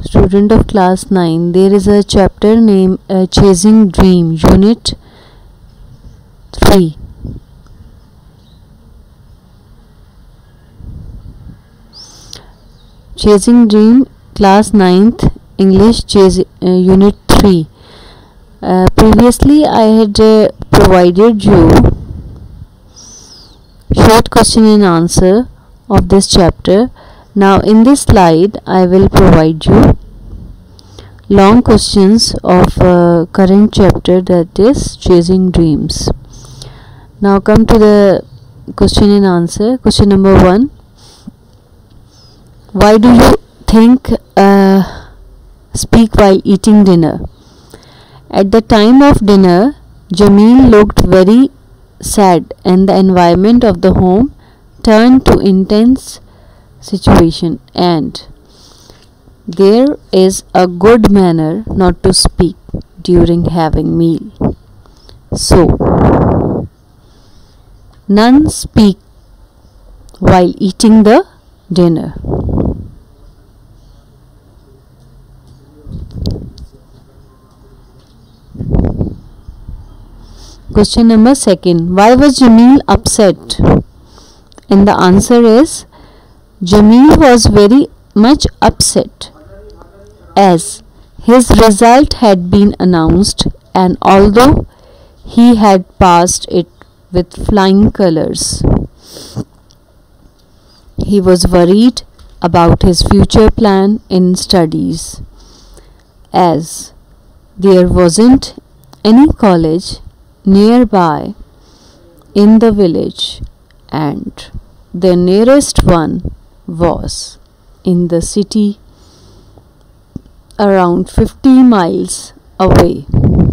Student of class 9, there is a chapter named Chasing Dream, Unit 3. Chasing Dream, class 9th, English, Unit 3. Previously I had provided you short question and answer of this chapter. Now in this slide I will provide you long questions of current chapter, that is Chasing Dreams. Now come to the question and answer. Question number 1. Why do you think speak while eating dinner? At the time of dinner, Jamil looked very sad and the environment of the home turned to intense situation, and there is a good manner not to speak during having meal. So, none speak while eating the dinner. Question number 2. Why was Jamil upset? And the answer is, Jamil was very much upset as his result had been announced, and although he had passed it with flying colors, he was worried about his future plan in studies, as there wasn't any college nearby in the village, and the nearest one was in the city around 50 miles away.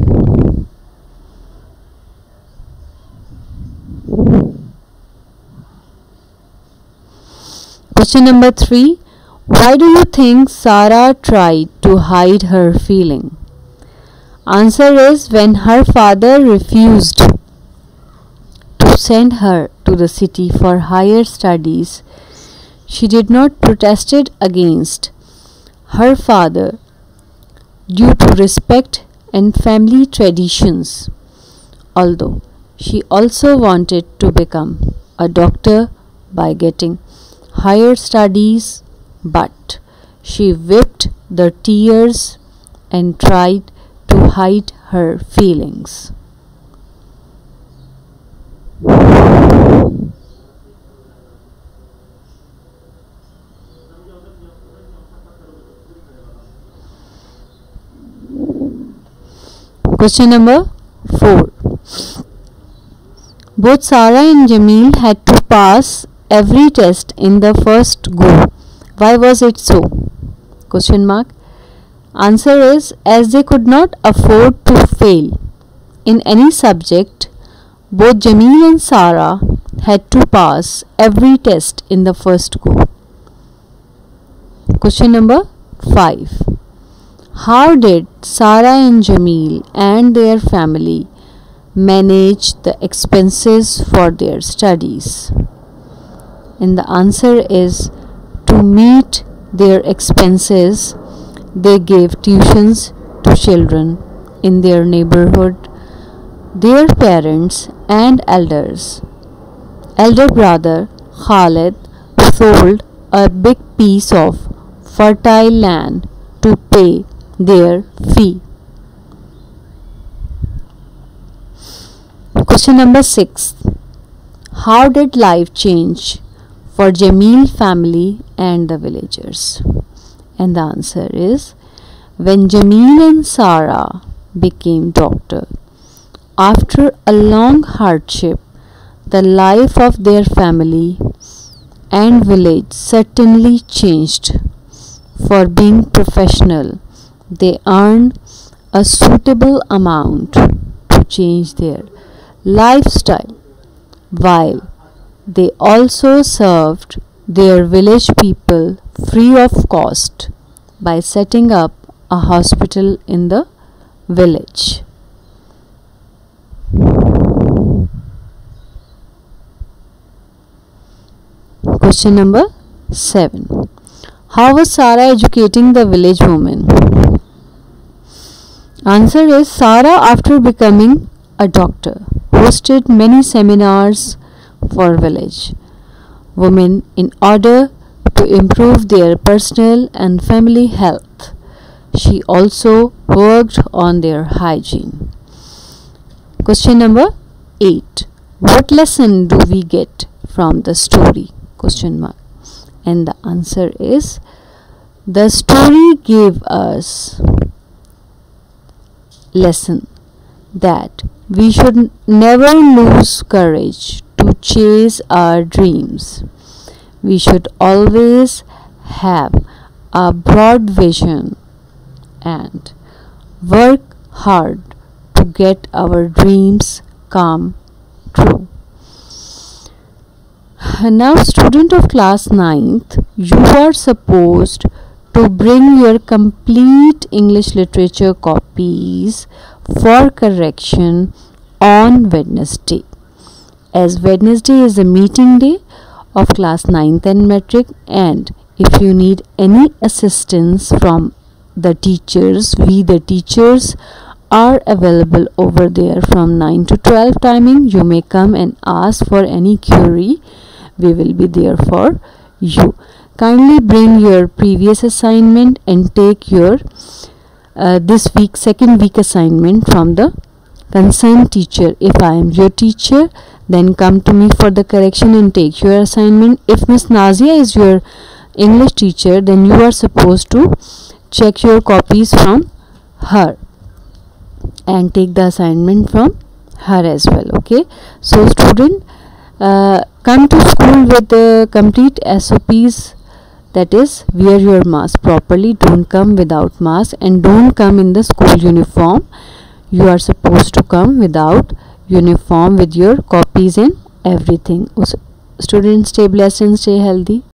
Question number 3. Why do you think Sarah tried to hide her feeling? Answer is, when her father refused to send her to the city for higher studies, she did not protest against her father due to respect and family traditions, although she also wanted to become a doctor by getting higher studies, but she wept the tears and tried to hide her feelings. Question number 4. Both Sarah and Jamil had to pass every test in the first go. Why was it so? Question mark. Answer is, as they could not afford to fail in any subject, both Jamil and Sarah had to pass every test in the first go. Question number 5. How did Sarah and Jamil and their family manage the expenses for their studies? And the answer is, to meet their expenses, they gave tuitions to children in their neighborhood. Their parents and elder brother Khalid sold a big piece of fertile land to pay their fee. Question number 6. How did life change for Jamil family and the villagers? And the answer is, when Jamil and Sarah became doctor, after a long hardship, the life of their family and village certainly changed. For being professional, they earned a suitable amount to change their lifestyle, while they also served their village people free of cost by setting up a hospital in the village. Question number 7. How was Sarah educating the village woman? Answer is Sarah, after becoming a doctor, hosted many seminars for village women in order to improve their personal and family health. She also worked on their hygiene. Question number 8. What lesson do we get from the story? Question mark. And the answer is the story gave us lesson that we should never lose courage to chase our dreams. We should always have a broad vision and work hard to get our dreams come true. Now, student of class 9th, you are supposed to bring your complete English literature copies for correction on Wednesday, as Wednesday is a meeting day of class 9th and metric, and if you need any assistance from the teachers, we the teachers are available over there from 9 to 12 timing. You may come and ask for any query. We will be there for you. Kindly bring your previous assignment and take your this week second week assignment from the concerned teacher. If I am your teacher, then come to me for the correction and take your assignment. If Miss Nazia is your English teacher, then you are supposed to check your copies from her and take the assignment from her as well. Okay, so student, come to school with the complete SOPs, that is, wear your mask properly, don't come without mask, and don't come in the school uniform. You are supposed to come without uniform with your copies and everything. Students, stay blessed and stay healthy.